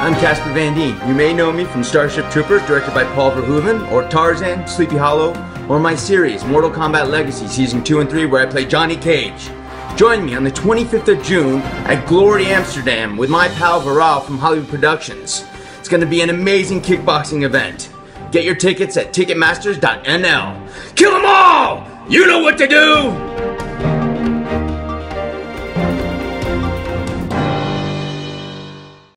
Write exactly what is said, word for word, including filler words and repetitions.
I'm Casper Van Dien. You may know me from Starship Troopers, directed by Paul Verhoeven, or Tarzan, Sleepy Hollow, or my series, Mortal Kombat Legacy, Season two and three, where I play Johnny Cage. Join me on the twenty-fifth of June at Glory Amsterdam with my pal Viral from Hollywood Productions. It's going to be an amazing kickboxing event. Get your tickets at ticketmasters dot N L. Kill 'em all! You know what to do!